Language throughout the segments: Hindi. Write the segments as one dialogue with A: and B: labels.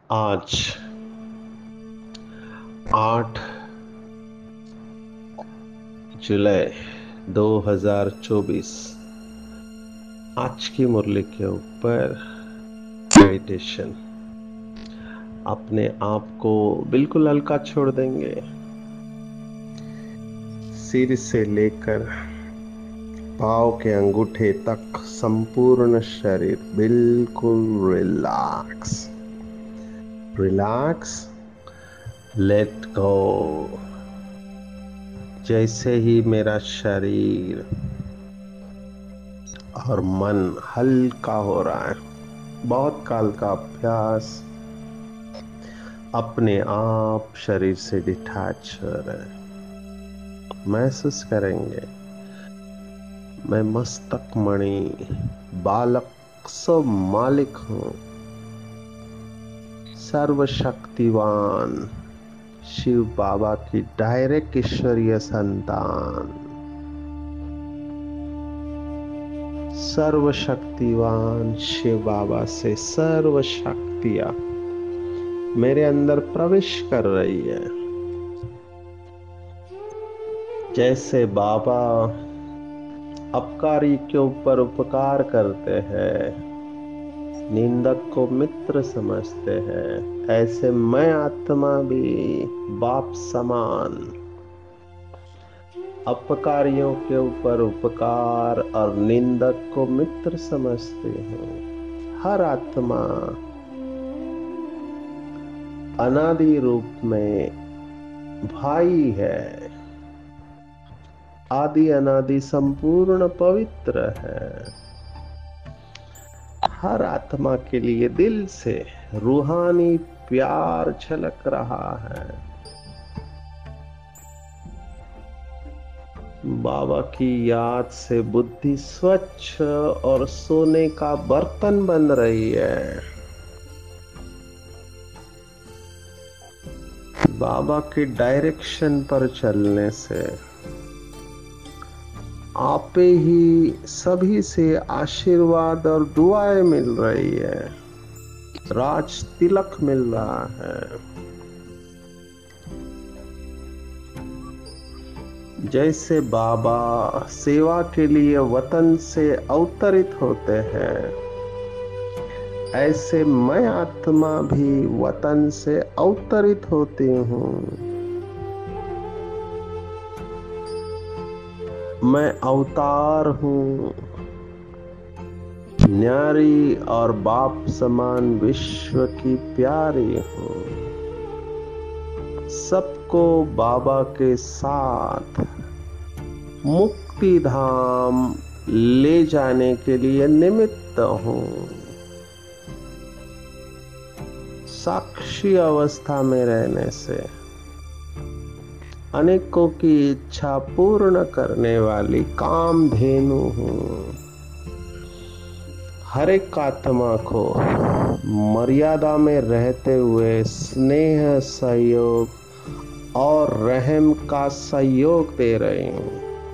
A: आज 8 जुलाई 2024 आज की मुरली के ऊपर मेडिटेशन। अपने आप को बिल्कुल हल्का छोड़ देंगे। सिर से लेकर पाँव के अंगूठे तक संपूर्ण शरीर बिल्कुल रिलैक्स, लेट गो। जैसे ही मेरा शरीर और मन हल्का हो रहा है, बहुत काल का अभ्यास, अपने आप शरीर से डिटैच हो रहे हैं। महसूस करेंगे मैं मस्तक मणि बालक सब मालिक हूँ, सर्वशक्तिवान शिव बाबा की डायरेक्ट ईश्वरीय संतान, सर्वशक्तिवान शिव बाबा से सर्व शक्तियां मेरे अंदर प्रवेश कर रही है। जैसे बाबा अपकारी के ऊपर उपकार करते हैं, निंदक को मित्र समझते हैं, ऐसे मैं आत्मा भी बाप समान अपकारियों के ऊपर उपकार और निंदक को मित्र समझती हूँ। हर आत्मा अनादि रूप में भाई है, आदि अनादि संपूर्ण पवित्र है। हर आत्मा के लिए दिल से रूहानी प्यार झलक रहा है। बाबा की याद से बुद्धि स्वच्छ और सोने का बर्तन बन रही है। बाबा के डायरेक्शन पर चलने से आपे ही सभी से आशीर्वाद और दुआएं मिल रही है, राज तिलक मिल रहा है। जैसे बाबा सेवा के लिए वतन से अवतरित होते हैं, ऐसे मैं आत्मा भी वतन से अवतरित होती हूँ। मैं अवतार हूँ, न्यारी और बाप समान विश्व की प्यारी हूँ। सबको बाबा के साथ मुक्ति धाम ले जाने के लिए निमित्त हूँ। साक्षी अवस्था में रहने से अनेकों की इच्छा पूर्ण करने वाली कामधेनु हूँ। हर एक आत्मा को मर्यादा में रहते हुए स्नेह, सहयोग और रहम का सहयोग दे रही हूँ।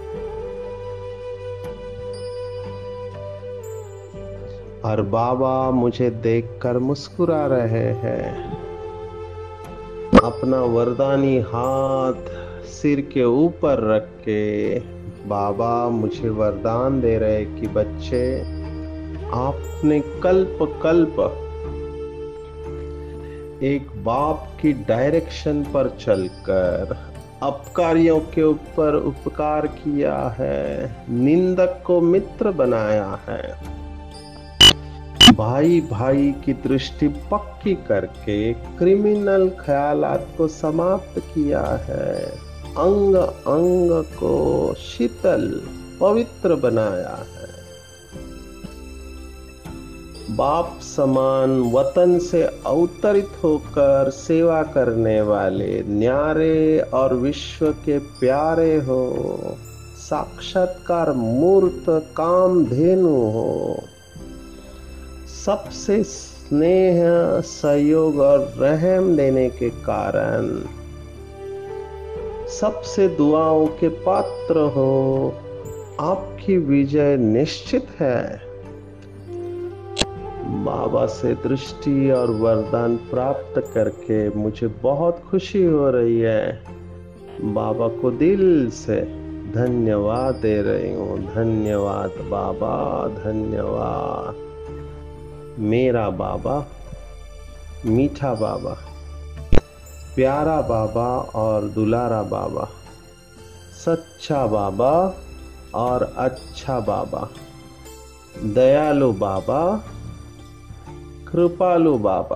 A: और बाबा मुझे देखकर मुस्कुरा रहे हैं। अपना वरदानी हाथ सिर के ऊपर रख के बाबा मुझे वरदान दे रहे कि बच्चे, आपने कल्प कल्प एक बाप की डायरेक्शन पर चलकर अपकारियों के ऊपर उपकार किया है, निंदक को मित्र बनाया है, भाई भाई की दृष्टि पक्की करके क्रिमिनल ख्यालात को समाप्त किया है, अंग अंग को शीतल पवित्र बनाया है। बाप समान वतन से अवतरित होकर सेवा करने वाले न्यारे और विश्व के प्यारे हो, साक्षात्कार मूर्त कामधेनु हो, सबसे स्नेह, सहयोग और रहम देने के कारण सबसे दुआओं के पात्र हो। आपकी विजय निश्चित है। बाबा से दृष्टि और वरदान प्राप्त करके मुझे बहुत खुशी हो रही है। बाबा को दिल से धन्यवाद दे रही हूँ। धन्यवाद बाबा, धन्यवाद। मेरा बाबा, मीठा बाबा, प्यारा बाबा और दुलारा बाबा, सच्चा बाबा और अच्छा बाबा, दयालु बाबा, कृपालु बाबा,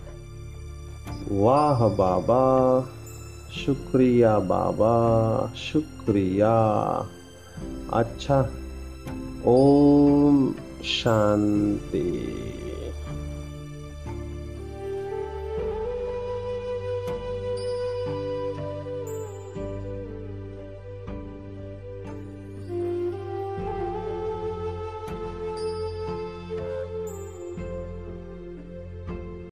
A: वाह बाबा, शुक्रिया बाबा, शुक्रिया। अच्छा, ओम शांति।